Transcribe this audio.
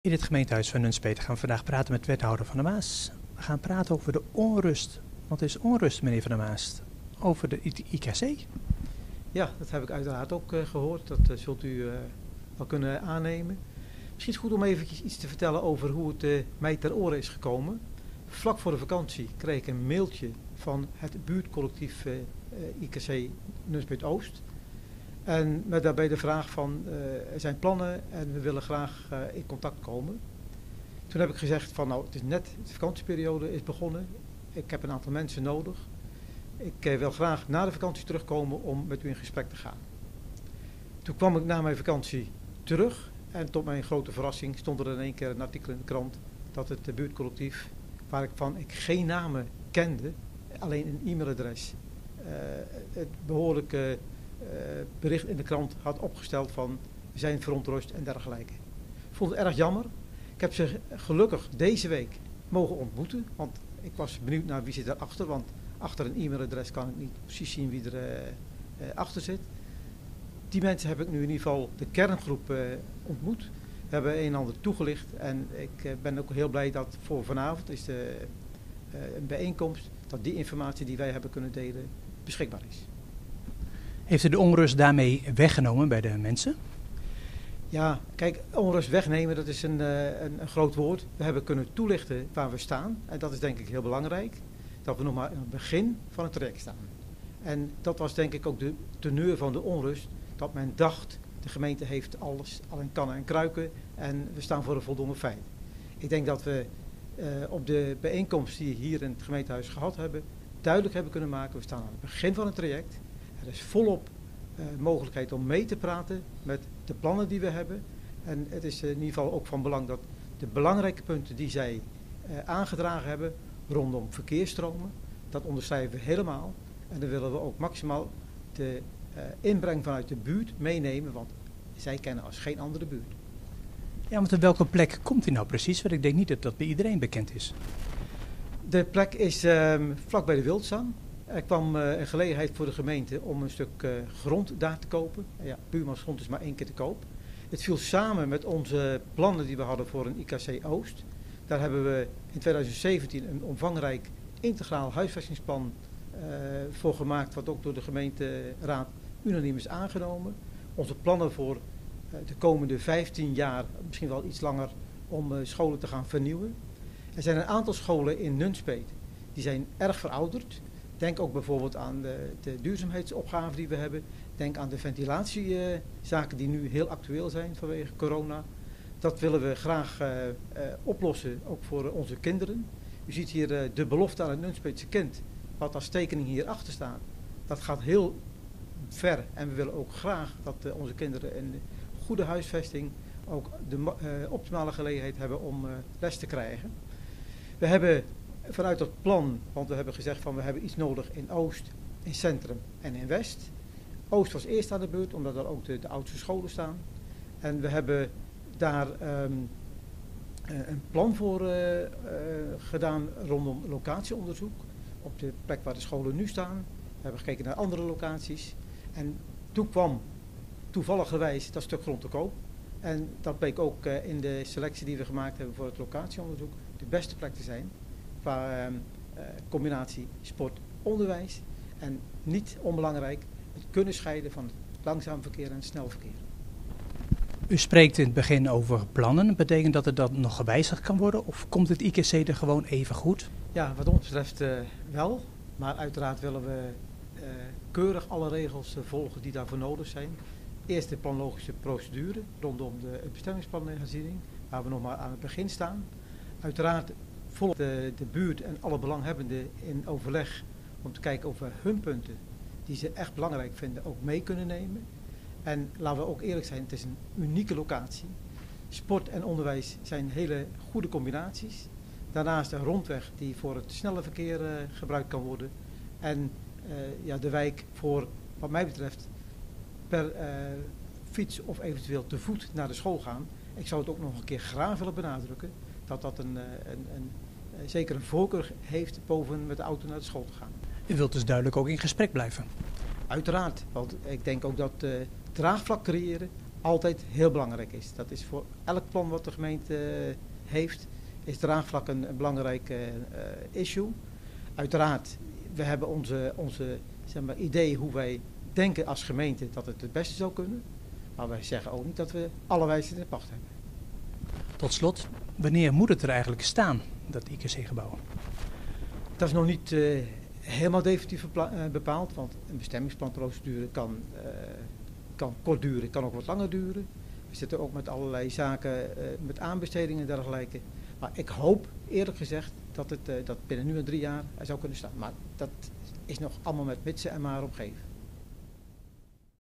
In het gemeentehuis van Nunspeet gaan we vandaag praten met wethouder Van der Maas. We gaan praten over de onrust. Want er is onrust, meneer Van der Maas, over de IKC. Ja, dat heb ik uiteraard ook gehoord. Dat zult u wel kunnen aannemen. Misschien is het goed om even iets te vertellen over hoe het mij ter oren is gekomen. Vlak voor de vakantie kreeg ik een mailtje van het buurtcollectief IKC Nunspeet Oost. En met daarbij de vraag van er zijn plannen en we willen graag in contact komen. Toen heb ik gezegd van nou, het is net de vakantieperiode is begonnen. Ik heb een aantal mensen nodig. Ik wil graag na de vakantie terugkomen om met u in gesprek te gaan. Toen kwam ik na mijn vakantie terug en tot mijn grote verrassing stond er in één keer een artikel in de krant dat het buurtcollectief, waarvan ik geen namen kende, alleen een e-mailadres, het behoorlijke bericht in de krant had opgesteld van we zijn verontrust en dergelijke. Ik vond het erg jammer. Ik heb ze gelukkig deze week mogen ontmoeten, want ik was benieuwd naar wie zit daarachter, want achter een e-mailadres kan ik niet precies zien wie er achter zit. Die mensen heb ik nu in ieder geval de kerngroep ontmoet. We hebben een en ander toegelicht en ik ben ook heel blij dat voor vanavond is een bijeenkomst, dat die informatie die wij hebben kunnen delen beschikbaar is. Heeft u de onrust daarmee weggenomen bij de mensen? Ja, kijk, onrust wegnemen, dat is een groot woord. We hebben kunnen toelichten waar we staan. En dat is denk ik heel belangrijk. Dat we nog maar in het begin van het traject staan. En dat was denk ik ook de teneur van de onrust. Dat men dacht, de gemeente heeft alles al in kannen en kruiken. En we staan voor een voldongen feit. Ik denk dat we op de bijeenkomst die we hier in het gemeentehuis gehad hebben, duidelijk hebben kunnen maken. We staan aan het begin van het traject. Er is volop mogelijkheid om mee te praten met de plannen die we hebben. En het is in ieder geval ook van belang dat de belangrijke punten die zij aangedragen hebben rondom verkeersstromen, dat onderschrijven we helemaal. En dan willen we ook maximaal de inbreng vanuit de buurt meenemen, want zij kennen als geen andere buurt. Ja, want op welke plek komt u nou precies? Want ik denk niet dat dat bij iedereen bekend is. De plek is vlak bij de Wildzang. Er kwam een gelegenheid voor de gemeente om een stuk grond daar te kopen. Ja, buurmansgrond is maar 1 keer te koop. Het viel samen met onze plannen die we hadden voor een IKC Oost. Daar hebben we in 2017 een omvangrijk integraal huisvestingsplan voor gemaakt, wat ook door de gemeenteraad unaniem is aangenomen. Onze plannen voor de komende 15 jaar, misschien wel iets langer, om scholen te gaan vernieuwen. Er zijn een aantal scholen in Nunspeet, die zijn erg verouderd. Denk ook bijvoorbeeld aan de duurzaamheidsopgave die we hebben. Denk aan de ventilatiezaken die nu heel actueel zijn vanwege corona. Dat willen we graag oplossen, ook voor onze kinderen. U ziet hier de belofte aan het Nunspeetse kind, wat als tekening hierachter staat. Dat gaat heel ver en we willen ook graag dat onze kinderen een goede huisvesting ook de optimale gelegenheid hebben om les te krijgen. We hebben vanuit dat plan, want we hebben gezegd van we hebben iets nodig in Oost, in Centrum en in West. Oost was eerst aan de beurt, omdat daar ook de oudste scholen staan. En we hebben daar een plan voor gedaan rondom locatieonderzoek. Op de plek waar de scholen nu staan. We hebben gekeken naar andere locaties. En toen kwam toevalligerwijs dat stuk grond te koop. En dat bleek ook in de selectie die we gemaakt hebben voor het locatieonderzoek de beste plek te zijn. Qua combinatie sport-onderwijs en niet onbelangrijk het kunnen scheiden van het langzaam verkeer en het snel verkeer. U spreekt in het begin over plannen. Betekent dat het dan nog gewijzigd kan worden of komt het IKC er gewoon even goed? Ja, wat ons betreft wel. Maar uiteraard willen we keurig alle regels volgen die daarvoor nodig zijn. Eerst de planologische procedure rondom de bestemmingsplanherziening, waar we nog maar aan het begin staan. Uiteraard volgt de buurt en alle belanghebbenden in overleg om te kijken of we hun punten, die ze echt belangrijk vinden, ook mee kunnen nemen. En laten we ook eerlijk zijn, het is een unieke locatie. Sport en onderwijs zijn hele goede combinaties. Daarnaast een rondweg die voor het snelle verkeer gebruikt kan worden. En de wijk voor, wat mij betreft, per fiets of eventueel te voet naar de school gaan. Ik zou het ook nog een keer graag willen benadrukken dat dat zeker een voorkeur heeft boven met de auto naar de school te gaan. U wilt dus duidelijk ook in gesprek blijven? Uiteraard, want ik denk ook dat draagvlak creëren altijd heel belangrijk is. Dat is voor elk plan wat de gemeente heeft, is draagvlak een belangrijk issue. Uiteraard, we hebben onze zeg maar, idee hoe wij denken als gemeente dat het beste zou kunnen. Maar wij zeggen ook niet dat we alle wijsheid in de pacht hebben. Tot slot, wanneer moet het er eigenlijk staan, dat IKC-gebouw? Dat is nog niet helemaal definitief bepaald, want een bestemmingsplanprocedure kan kort duren, kan ook wat langer duren. We zitten ook met allerlei zaken, met aanbestedingen en dergelijke. Maar ik hoop, eerlijk gezegd, dat binnen nu en 3 jaar er zou kunnen staan. Maar dat is nog allemaal met mitsen en maar omgeven.